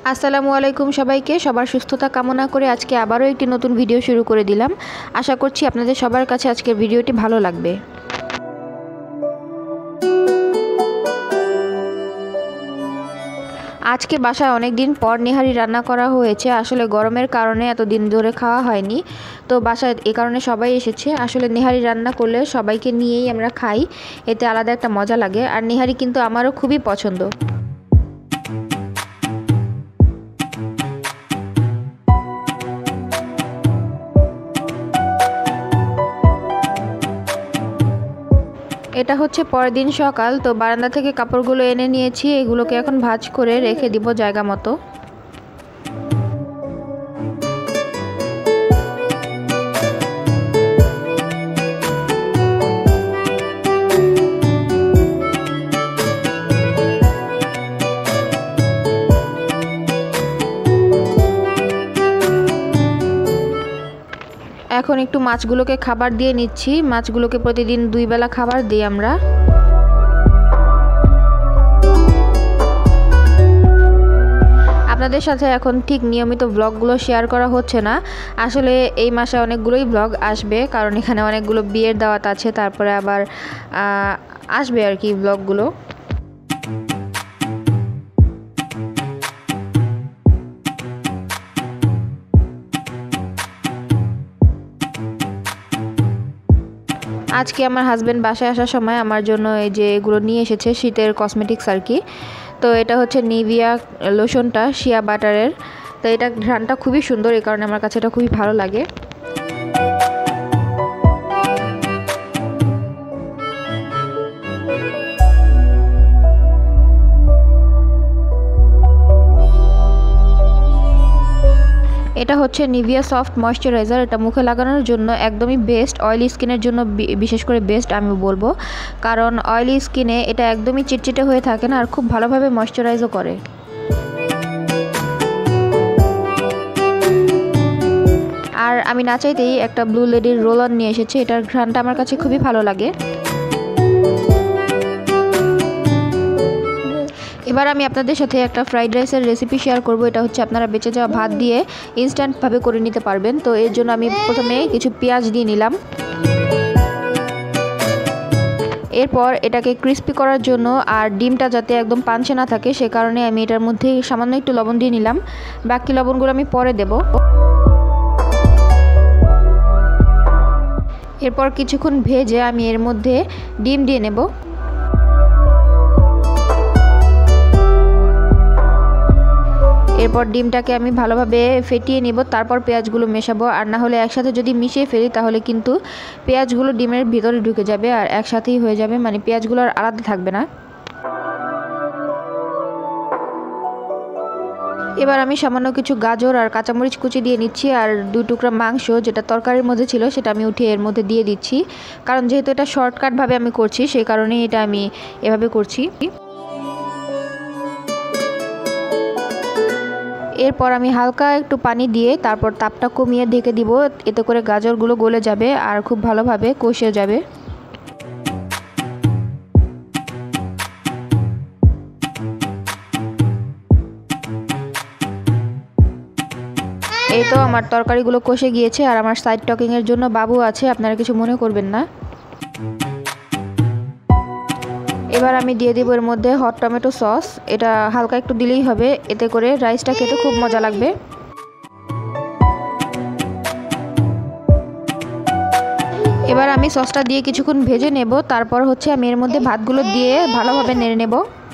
আসসালামু আলাইকুম সবাইকে। সবার সুস্থতা কামনা করে আজকে আবারও একটি নতুন ভিডিও শুরু করে দিলাম। আশা করছি আপনাদের সবার কাছে আজকের ভিডিওটি ভালো লাগবে। আজকে বাসায় অনেক দিন পর নেহারি রান্না করা হয়েছে। আসলে গরমের কারণে এতদিন ধরে খাওয়া হয়নি, তো বাসায় এই কারণে সবাই এসেছে। আসলে নেহারি রান্না করলে সবাইকে নিয়েই আমরা খাই, এতে আলাদা একটা মজা লাগে। আর নেহারি কিন্তু আমারও খুবই পছন্দ। এটা হচ্ছে পরের দিন সকাল, তো বারান্দা থেকে কাপড়গুলো এনে নিয়েছি। এগুলোকে এখন ভাঁজ করে রেখে দিব জায়গা মতো। এখন একটু মাছগুলোকে খাবার দিয়ে নিচ্ছি। মাছগুলোকে প্রতিদিন 2 বেলা খাবার দিই আমরা। আপনাদের সাথে এখন ঠিক নিয়মিত ব্লগগুলো শেয়ার করা হচ্ছে না। আসলে এই মাসে অনেকগুলোই ব্লগ আসবে, কারণ এখানে অনেকগুলো বিয়ের দাওয়াত আছে, তারপরে আবার আসবে আর কি ব্লগগুলো। আজকে আমার হাজবেন্ড বাসায় আসার সময় আমার জন্য এই যে এগুলো নিয়ে এসেছে, শীতের কসমেটিক্স আর কি। তো এটা হচ্ছে নিভিয়া লোশনটা শিয়া বাটারের। তো এটা ঘ্রাণটা খুবই সুন্দর, এই কারণে আমার কাছে এটা খুবই ভালো লাগে। এটা হচ্ছে নিভিয়া সফট ময়শ্চারাইজার। এটা মুখে লাগানোর জন্য একদমই বেস্ট, অয়েলি স্কিনের জন্য বিশেষ করে বেস্ট আমি বলবো, কারণ অয়েলি স্কিনে এটা একদমই চিটচিটে হয়ে থাকে না, আর খুব ভালোভাবে ময়শ্চারাইজও করে। আর আমি না চাইতেই একটা ব্লু লেডির রোল অন নিয়ে এসেছি। এটার ঘ্রাণটা আমার কাছে খুবই ভালো লাগে। এবার আমি আপনাদের সাথে একটা ফ্রাইড রাইসের রেসিপি শেয়ার করব। এটা হচ্ছে আপনারা বেঁচে যাওয়া ভাত দিয়ে ইনস্ট্যান্টভাবে করে নিতে পারবেন। তো এর জন্য আমি প্রথমে কিছু পেঁয়াজ দিয়ে নিলাম। এরপর এটাকে ক্রিস্পি করার জন্য আর ডিমটা যাতে একদম পাঞ্চে না থাকে সে কারণে আমি এটার মধ্যে সামান্য একটু লবণ দিয়ে নিলাম। বাকি লবণগুলো আমি পরে দেব। এরপর কিছুক্ষণ ভেজে আমি এর মধ্যে ডিম দিয়ে নেব। এরপর ডিমটাকে আমি ভালোভাবে ফেটিয়ে নিব, তারপর পেঁয়াজগুলো মেশাবো। আর না হলে একসাথে যদি মিশিয়ে ফেলি তাহলে কিন্তু পেঁয়াজগুলো ডিমের ভিতরে ঢুকে যাবে আর একসাথেই হয়ে যাবে, মানে পেঁয়াজগুলো আর আলাদা থাকবে না। এবার আমি সামান্য কিছু গাজর আর কাঁচামরিচ কুচি দিয়ে নিচ্ছি, আর 2 টুকরা মাংস যেটা তরকারির মধ্যে ছিল সেটা আমি উঠিয়ে এর মধ্যে দিয়ে দিচ্ছি। কারণ যেহেতু এটা শর্টকাটভাবে আমি করছি সেই কারণেই এটা আমি এভাবে করছি। এরপর আমি হালকা একটু পানি দিয়ে তারপর তাপটা কমিয়ে ঢেকে দিব, এতে করে গাজরগুলো গলে যাবে আর খুব ভালোভাবে কষে যাবে। এই তো আমার তরকারিগুলো কষে গিয়েছে, আর আমার সাইড টকিংয়ের জন্য বাবু আছে, আপনারা কিছু মনে করবেন না। এবার আমি দিয়ে দিব এর মধ্যে হট টমেটো সস। এটা হালকা একটু দিলেই হবে, এতে করে রাইসটা খেতে খুব মজা লাগবে। এবার আমি সসটা দিয়ে কিছুক্ষণ ভেজে নেব, তারপর হচ্ছে আমি এর মধ্যে ভাতগুলো দিয়ে ভালোভাবে নেড়ে নেব।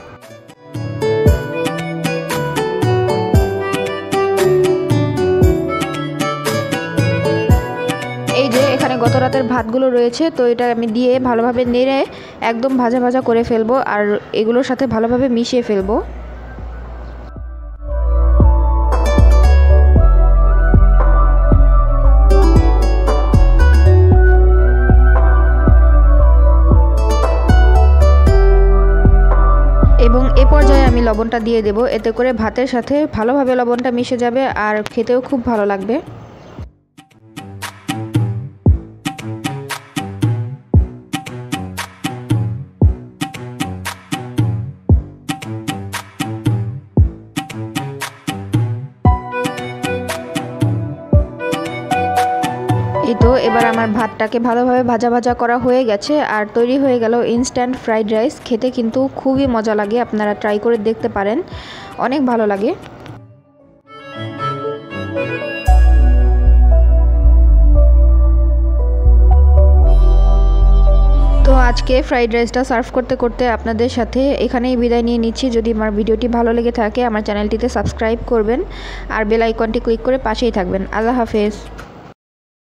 এই যে এখানে গত রাতের ভাতগুলো রয়েছে, তো এটা আমি দিয়ে ভালোভাবে নেড়ে একদম ভাজা ভাজা করে ফেলবো আর এগুলোর সাথে ভালোভাবে মিশিয়ে ফেলবো। এবং এ পর্যায়ে আমি লবণটা দিয়ে দেব, এতে করে ভাতের সাথে ভালোভাবে লবণটা মিশে যাবে আর খেতেও খুব ভালো লাগবে। এই তো এবার আমার ভাতটাকে ভালোভাবে ভাজা ভাজা করা হয়ে গেছে আর তৈরি হয়ে গেল ইনস্ট্যান্ট ফ্রাইড রাইস। খেতে কিন্তু খুবই মজা লাগে, আপনারা ট্রাই করে দেখতে পারেন, অনেক ভালো লাগে। তো আজকে ফ্রাইড রাইসটা সার্ভ করতে করতে আপনাদের সাথে এখানেই বিদায় নিয়ে নিচ্ছি। যদি আমার ভিডিওটি ভালো লেগে থাকে আমার চ্যানেলটিতে সাবস্ক্রাইব করবেন আর বেল আইকনটি ক্লিক করে পাশেই থাকবেন। আল্লাহ হাফেজ।